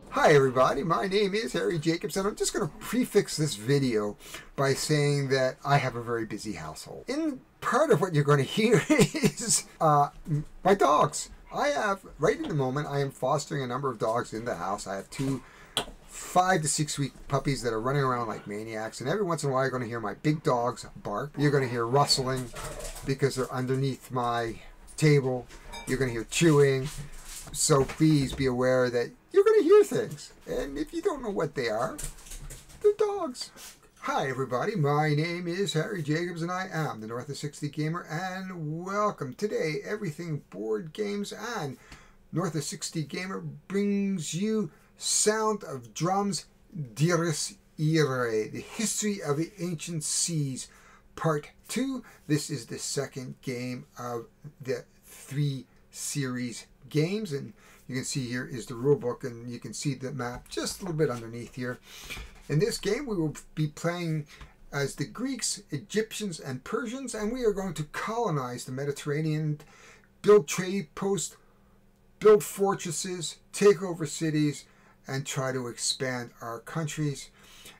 Hi everybody, my name is Harry Jacobs, and I'm just going to prefix this video by saying that I have a very busy household. In part of what you're going to hear is my dogs. Right in the moment, I am fostering a number of dogs in the house. I have two 5 to 6 week puppies that are running around like maniacs, and every once in a while you're going to hear my big dogs bark. You're going to hear rustling because they're underneath my table. You're going to hear chewing. So please be aware that you're going to hear things. And if you don't know what they are, they're dogs. Hi everybody, my name is Harry Jacobs and I am the North of 60 Gamer, and welcome. Today, everything board games and North of 60 Gamer brings you Sound of Drums, Irae, the History of the Ancient Seas, Part 2. This is the second game of the 3 series games, and you can see here is the rule book, and you can see the map just a little bit underneath here. In this game we will be playing as the Greeks, Egyptians and Persians, and we are going to colonize the Mediterranean, build trade posts, build fortresses, take over cities, and try to expand our countries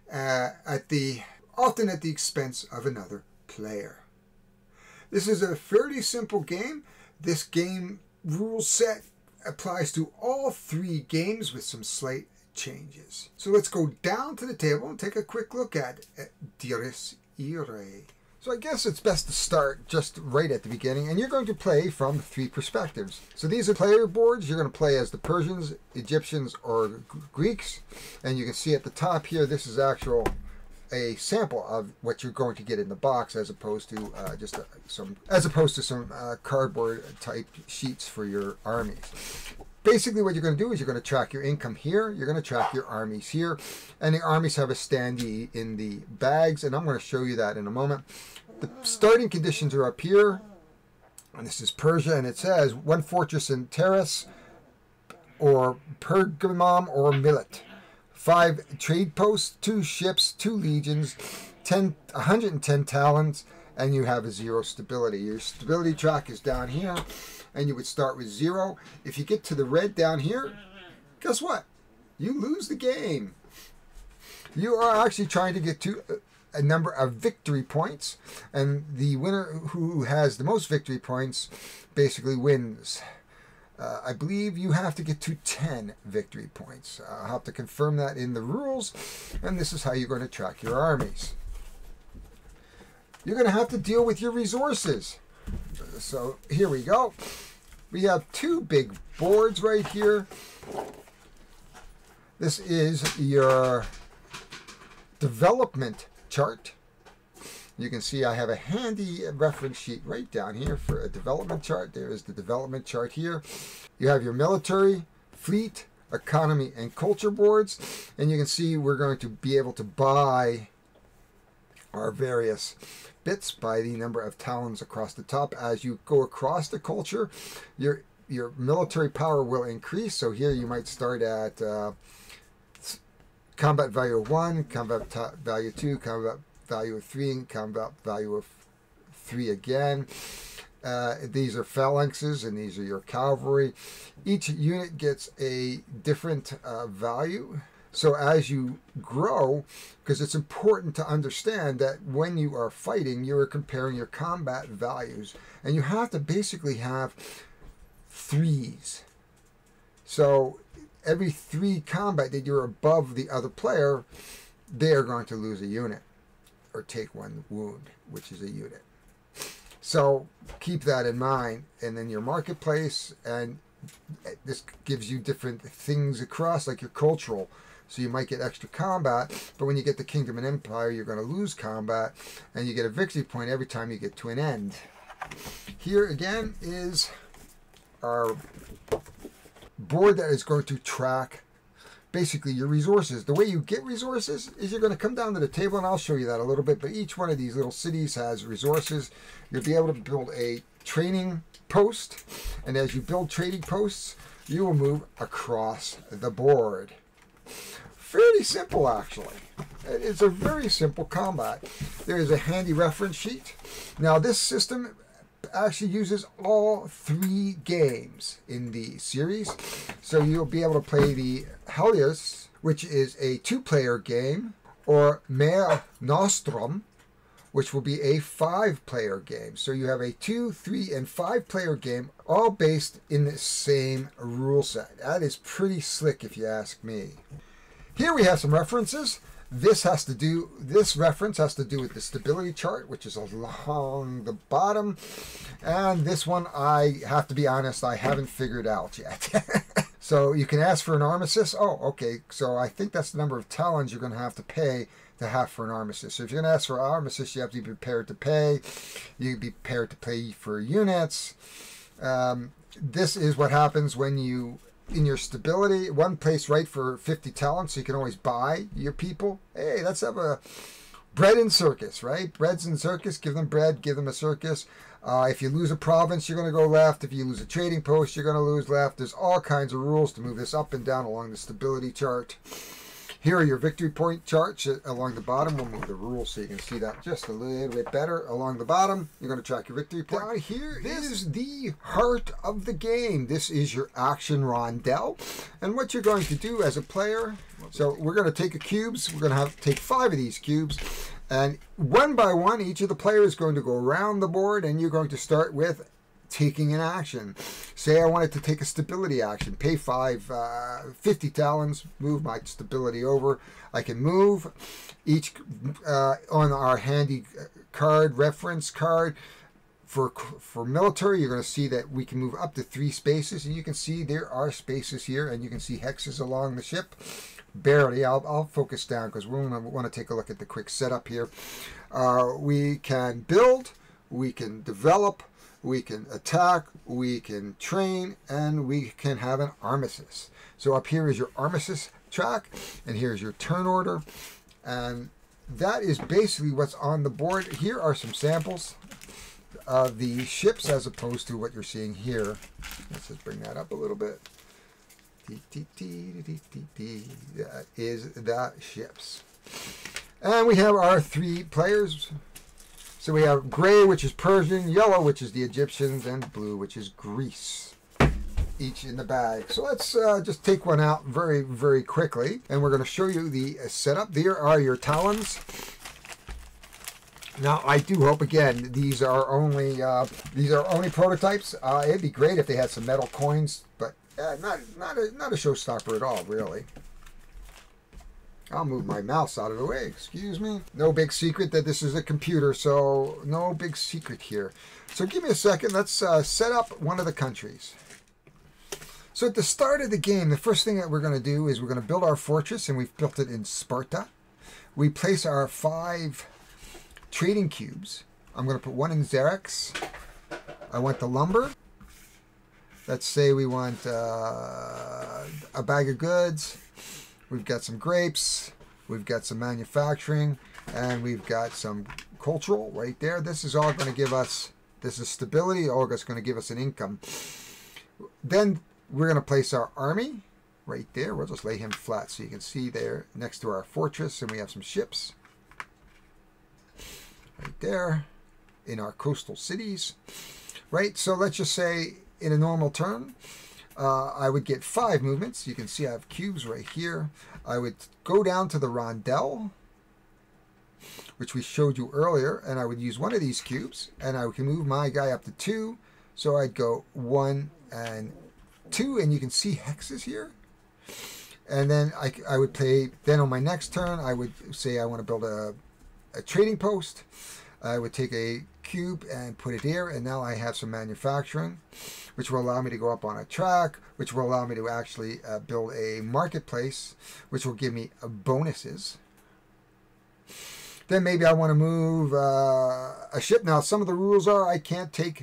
often at the expense of another player. This is a fairly simple game. This game rule set applies to all 3 games with some slight changes. So let's go down to the table and take a quick look at Irae. So I guess it's best to start just right at the beginning, and you're going to play from 3 perspectives. So these are player boards. You're going to play as the Persians, Egyptians, or Greeks, and you can see at the top here, this is a sample of what you're going to get in the box, as opposed to some cardboard type sheets for your armies. Basically what you're going to do is you're going to track your income here, you're going to track your armies here, and the armies have a standee in the bags, and I'm going to show you that in a moment. The starting conditions are up here, and this is Persia, and it says 1 fortress in Terrace, or Pergamum, or Millet. 5 trade posts, 2 ships, 2 legions, 110 talents, and you have a 0 stability. Your stability track is down here, and you would start with 0. If you get to the red down here, guess what? You lose the game. You are actually trying to get to a number of victory points, and the winner who has the most victory points basically wins. I believe you have to get to 10 victory points. I'll have to confirm that in the rules, and this is how you're going to track your armies. You're going to have to deal with your resources. So here we go. We have 2 big boards right here. This is your development chart. You can see I have a handy reference sheet right down here for a development chart. There is the development chart here. You have your military, fleet, economy, and culture boards. And you can see we're going to be able to buy our various bits by the number of talons across the top. As you go across the culture, your military power will increase. So here you might start at combat value of 1, combat value 2, combat value of 3, and combat value of 3 again. These are phalanxes, and these are your cavalry. Each unit gets a different value. So as you grow, because it's important to understand that when you are fighting, you are comparing your combat values, and you have to basically have 3s. So every 3 combat that you're above the other player, they are going to lose a unit or take 1 wound, which is a unit. So keep that in mind. And then your marketplace, and this gives you different things across, like your cultural. So you might get extra combat, but when you get the Kingdom and Empire, you're going to lose combat, and you get a victory point every time you get to an end. Here again is our board that is going to track basically your resources. The way you get resources is you're going to come down to the table, and I'll show you that a little bit, but each one of these little cities has resources. You'll be able to build a trading post, and as you build trading posts, you will move across the board. Fairly simple, actually. It's a very simple combat. There is a handy reference sheet. Now this system actually uses all 3 games in the series. So you'll be able to play the Helios, which is a 2-player game, or Mare Nostrum, which will be a 5-player game. So you have a 2, 3, and 5-player game, all based in the same rule set. That is pretty slick if you ask me. Here we have some references. This reference has to do with the stability chart, which is along the bottom. And this one, I have to be honest, I haven't figured out yet. So you can ask for an armistice. Oh, okay. So I think that's the number of talons you're going to have to pay to have for an armistice. So if you're going to ask for an armistice, you have to be prepared to pay. You be prepared to pay for units. This is what happens when you, in your stability, one place right for 50 talents, so you can always buy your people. Hey, let's have a bread and circus, right? Breads and circus, give them bread, give them a circus. If you lose a province, you're going to go left. If you lose a trading post, you're going to lose left. There's all kinds of rules to move this up and down along the stability chart. Here are your victory point charts along the bottom. We'll move the rules so you can see that just a little bit better. Along the bottom, you're going to track your victory point. Down here is the heart of the game. This is your action rondel. And what you're going to do as a player, so we're going to take a cubes. We're going to have to take 5 of these cubes. And one by one, each of the players is going to go around the board, and you're going to start with taking an action. Say I wanted to take a stability action, pay 50 talons, move my stability over. I can move each on our handy card, reference card. For military, you're going to see that we can move up to 3 spaces, and you can see there are spaces here, and you can see hexes along the ship. Barely. I'll focus down because we want to take a look at the quick setup here. We can build, we can develop, we can attack, we can train, and we can have an armistice. So up here is your armistice track, and here's your turn order. And that is basically what's on the board. Here are some samples of the ships as opposed to what you're seeing here. Let's just bring that up a little bit. That is the ships. And we have our 3 players. So we have gray, which is Persian, yellow, which is the Egyptians, and blue, which is Greece, each in the bag. So let's just take one out very, very quickly, and we're going to show you the setup. There are your talons. Now, I do hope, again, these are only prototypes. It'd be great if they had some metal coins, but not a showstopper at all, really. I'll move my mouse out of the way, excuse me. No big secret that this is a computer, so no big secret here. So give me a second, let's set up one of the countries. So at the start of the game, the first thing that we're going to do is we're going to build our fortress, and we've built it in Sparta. We place our 5 trading cubes. I'm going to put 1 in Xerex. I want the lumber. Let's say we want a bag of goods. We've got some grapes, we've got some manufacturing, and we've got some cultural right there. This is all going to give us, this is stability, all that's going to give us an income. Then we're going to place our army right there. We'll just lay him flat so you can see there next to our fortress, and we have some ships right there in our coastal cities. Right, so let's just say in a normal turn, I would get 5 movements. You can see I have cubes right here. I would go down to the rondel, which we showed you earlier, and I would use 1 of these cubes, and I can move my guy up to 2. So I'd go 1 and 2, and you can see hexes here. And then I would play, then on my next turn, I would say I want to build a trading post. I would take a cube and put it here, and now I have some manufacturing, which will allow me to go up on a track, which will allow me to actually build a marketplace, which will give me bonuses. Then maybe I want to move a ship. Now, some of the rules are I can't take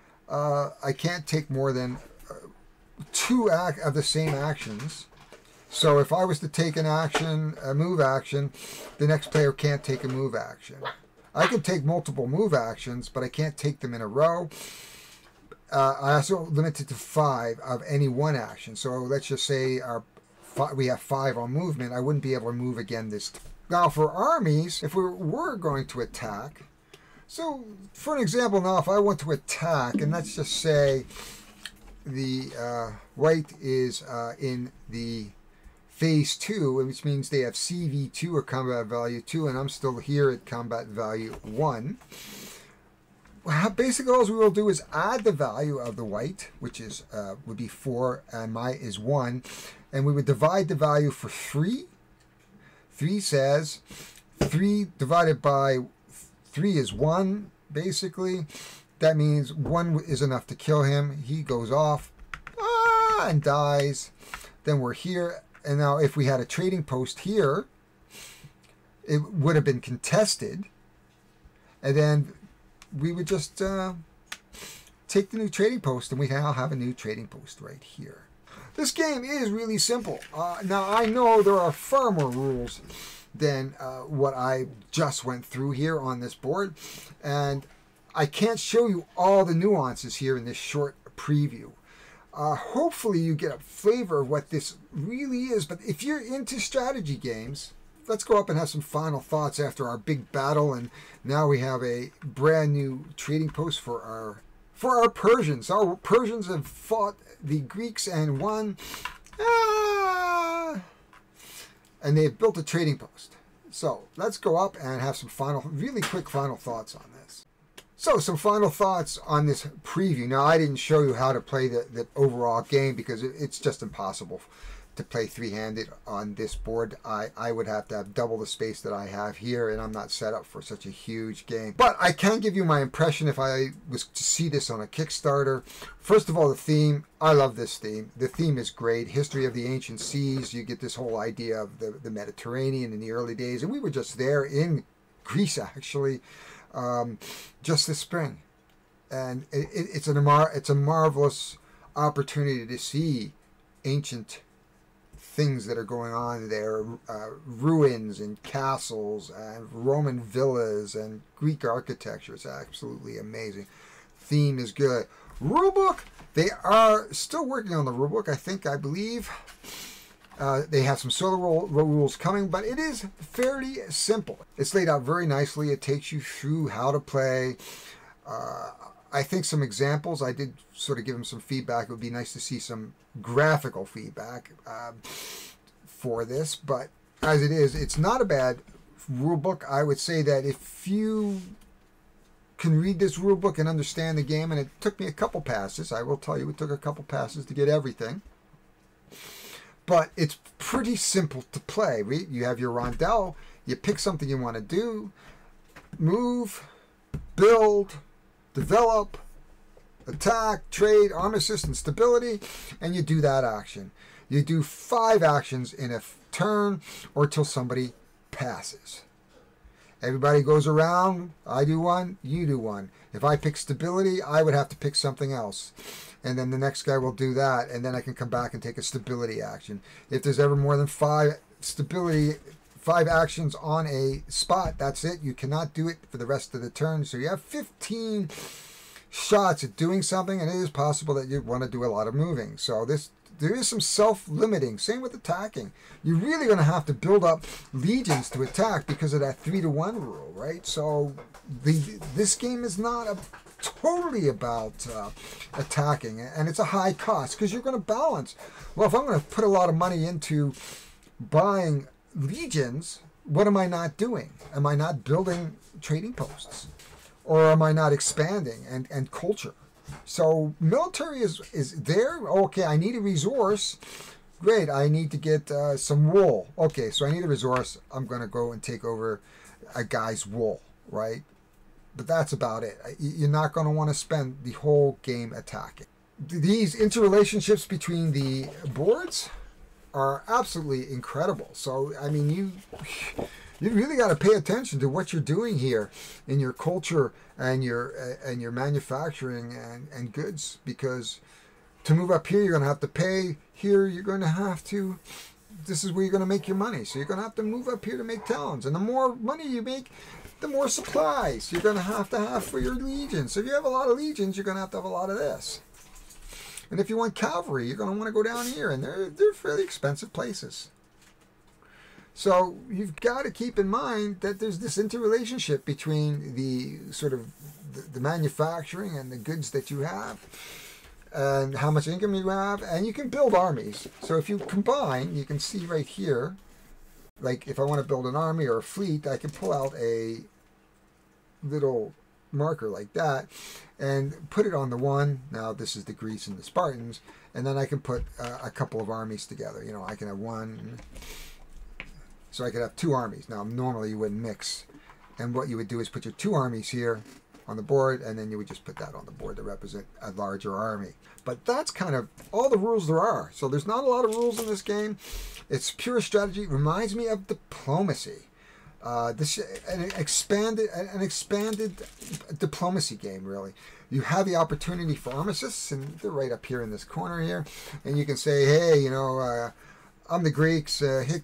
more than 2 of the same actions. So if I was to take an action, a move action, the next player can't take a move action. I can take multiple move actions, but I can't take them in a row. I also limit it to 5 of any one action. So let's just say we have 5 on movement. I wouldn't be able to move again this time. Now for armies, if we were going to attack, So, for an example now, if I want to attack, and let's just say the white is in the phase 2, which means they have CV2 or combat value 2, and I'm still here at combat value 1. Basically, all we will do is add the value of the white, which is would be 4, and my is 1, and we would divide the value for 3. 3 says 3 divided by 3 is 1, basically. That means 1 is enough to kill him. He goes off and dies. Then we're here. And now if we had a trading post here, it would have been contested. And then we would just take the new trading post, and we now have a new trading post right here. This game is really simple. Now, I know there are far more rules than what I just went through here on this board. And I can't show you all the nuances here in this short preview. Hopefully you get a flavor of what this really is. But if you're into strategy games, let's go up and have some final thoughts after our big battle. And now we have a brand new trading post for our Persians. Our Persians have fought the Greeks and won. And they've built a trading post. So let's go up and have some really quick final thoughts on this. So some final thoughts on this preview. Now, I didn't show you how to play the overall game because it's just impossible to play three-handed on this board. I would have to have double the space that I have here, and I'm not set up for such a huge game. But I can give you my impression if I was to see this on a Kickstarter. First of all, the theme. I love this theme. The theme is great. History of the ancient seas. You get this whole idea of the Mediterranean in the early days. And we were just there in Greece, actually, just this spring. And it's a marvelous opportunity to see ancient things that are going on there, ruins and castles and Roman villas and Greek architecture. It's absolutely amazing. Theme is good. Rulebook, they are still working on the rulebook, I believe. They have some solo rules coming, but it is fairly simple. It's laid out very nicely. It takes you through how to play. I think some examples, I did sort of give them some feedback. It would be nice to see some graphical feedback for this, but as it is, it's not a bad rule book. I would say that if you can read this rule book and understand the game, and it took me a couple passes, I will tell you it took a couple passes to get everything, but it's pretty simple to play. You have your rondel, you pick something you want to do, move, build, develop, attack, trade, arm assist, and stability, and you do that action. You do 5 actions in a turn or till somebody passes. Everybody goes around. I do one, you do one. If I pick stability, I would have to pick something else. And then the next guy will do that, and then I can come back and take a stability action. If there's ever more than 5 actions on a spot, that's it. You cannot do it for the rest of the turn. So you have 15 shots at doing something, and it is possible that you want to do a lot of moving. So there is some self-limiting. Same with attacking. You're really going to have to build up legions to attack because of that 3-to-1 rule, right? So this game is not totally about attacking, and it's a high cost because you're going to balance. Well, if I'm going to put a lot of money into buying legions, what am I not doing? Am I not building trading posts? Or am I not expanding and culture? So military is there. Okay, I need a resource. Great, I need to get some wool. Okay, so I need a resource. I'm going to go and take over a guy's wool, right? But that's about it. You're not going to want to spend the whole game attacking. These interrelationships between the boards are absolutely incredible. So, I mean, you really got to pay attention to what you're doing here in your culture and your manufacturing and goods, because to move up here you're going to have to pay. Here you're going to have to, this is where you're going to make your money. So you're going to have to move up here to make towns, and the more money you make, the more supplies you're going to have for your legions. So if you have a lot of legions, you're going to have a lot of this. And if you want cavalry, you're going to want to go down here, and they're fairly expensive places. So you've got to keep in mind that there's this interrelationship between the sort of the manufacturing and the goods that you have and how much income you have, and you can build armies. So if you combine, you can see right here, like if I want to build an army or a fleet, I can pull out a little marker like that and put it on the one. Now this is the Greeks and the Spartans, and then I can put a couple of armies together. You know, I can have one, so I could have two armies. Now normally you wouldn't mix, and what you would do is put your two armies here on the board, and then you would just put that on the board to represent a larger army. But that's kind of all the rules there are. So there's not a lot of rules in this game. It's pure strategy. It reminds me of diplomacy. This an expanded diplomacy game, really. You have the opportunity for armistice, and they're right up here in this corner here, and you can say, hey, you know, I'm the Greeks. Hey,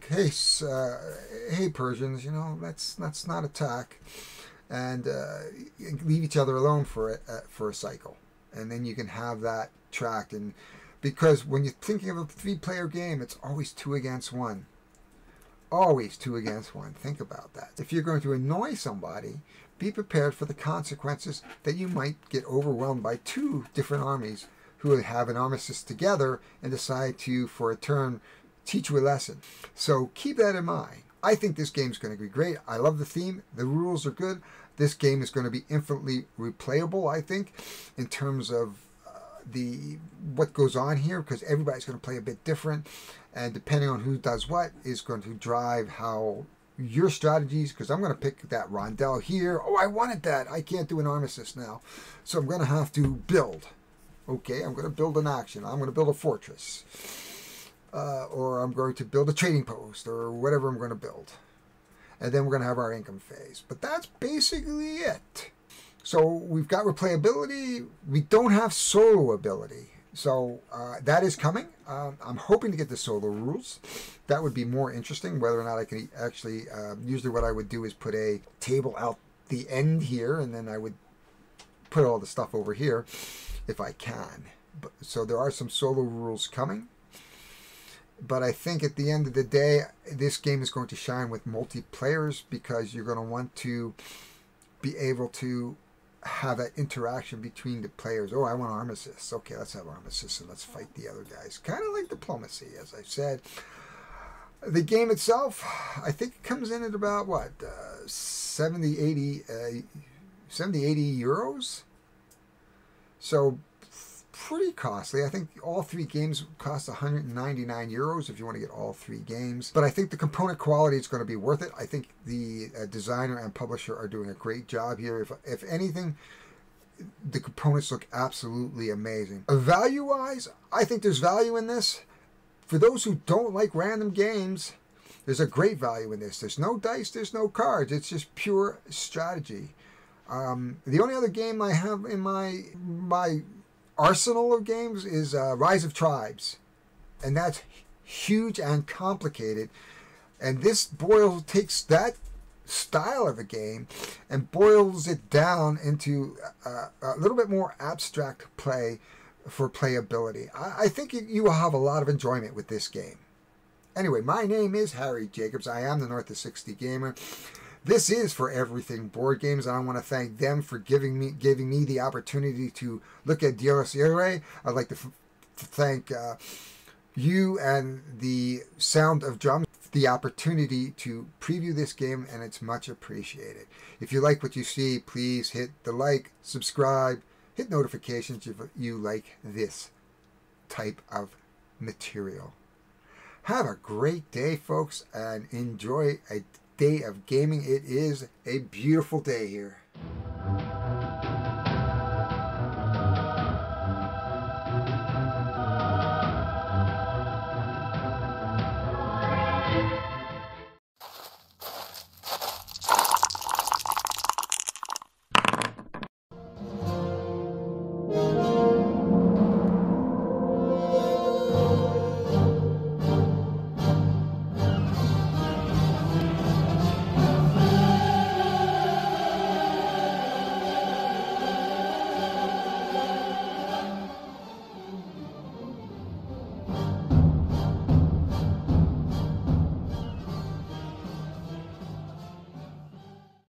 Persians. You know, let's not attack, and leave each other alone for a cycle, and then you can have that tracked. And because when you're thinking of a 3-player game, it's always 2 against 1. Always 2 against 1. Think about that. If you're going to annoy somebody, be prepared for the consequences that you might get overwhelmed by 2 different armies who have an armistice together and decide to, for a turn, teach you a lesson. So keep that in mind. I think this game's going to be great. I love the theme. The rules are good. This game is going to be infinitely replayable, I think, in terms of what goes on here, because everybody's going to play a bit different, and depending on who does what is going to drive how your strategies, because I'm going to pick that rondel here. Oh, I wanted that. I can't do an armistice now, so I'm going to have to build. Okay, I'm going to build an action. I'm going to build a fortress, or I'm going to build a trading post, or whatever I'm going to build, and then we're going to have our income phase. But that's basically it. So we've got replayability. We don't have solo ability. So that is coming. I'm hoping to get the solo rules. That would be more interesting, whether or not I can actually, usually what I would do is put a table out the end here, and then I would put all the stuff over here if I can. So there are some solo rules coming. But I think at the end of the day, this game is going to shine with multiplayers, because you're going to want to be able to have that interaction between the players. Oh, I want armistice. Okay, let's have armistice and let's fight the other guys. Kind of like diplomacy, as I said. The game itself, I think it comes in at about, what, 70, 80 euros? So pretty costly. I think all 3 games cost 199 euros if you want to get all 3 games. But I think the component quality is going to be worth it. I think the designer and publisher are doing a great job here. If anything, the components look absolutely amazing. Value-wise, I think there's value in this. For those who don't like random games, there's a great value in this. There's no dice, there's no cards. It's just pure strategy. The only other game I have in my arsenal of games is Rise of Tribes, and that's huge and complicated, and this takes that style of a game and boils it down into a little bit more abstract play for playability. I think you will have a lot of enjoyment with this game. Anyway, my name is Harry Jacobs. I am the North of 60 Gamer. This is For Everything Board Games, and I want to thank them for giving me the opportunity to look at Irae. I'd like to thank you and the Sound of Drums for the opportunity to preview this game, and it's much appreciated. If you like what you see, please hit the like, subscribe, hit notifications if you like this type of material. Have a great day, folks, and enjoy a day of gaming. It is a beautiful day here.